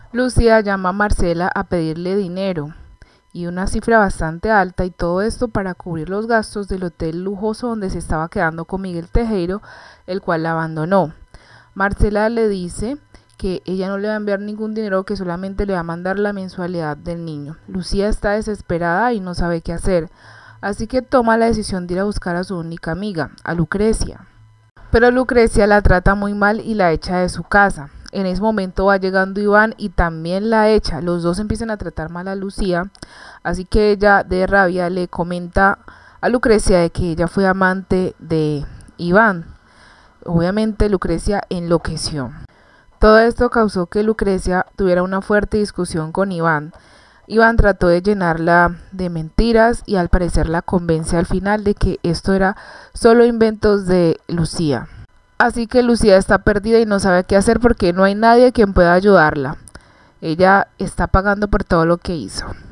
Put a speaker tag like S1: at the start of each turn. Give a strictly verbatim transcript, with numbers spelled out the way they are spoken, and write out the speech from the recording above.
S1: Lucía llama a Marcela a pedirle dinero y una cifra bastante alta, y todo esto para cubrir los gastos del hotel lujoso donde se estaba quedando con Miguel Tejero, el cual la abandonó. Marcela le dice que ella no le va a enviar ningún dinero, que solamente le va a mandar la mensualidad del niño. Lucía está desesperada y no sabe qué hacer, así que toma la decisión de ir a buscar a su única amiga, a Lucrecia. Pero Lucrecia la trata muy mal y la echa de su casa. En ese momento va llegando Iván y también la echa. Los dos empiezan a tratar mal a Lucía, así que ella de rabia le comenta a Lucrecia de que ella fue amante de Iván. Obviamente Lucrecia enloqueció. Todo esto causó que Lucrecia tuviera una fuerte discusión con Iván. Iván trató de llenarla de mentiras y al parecer la convence al final de que esto era solo inventos de Lucía. Así que Lucía está perdida y no sabe qué hacer porque no hay nadie quien pueda ayudarla. Ella está pagando por todo lo que hizo.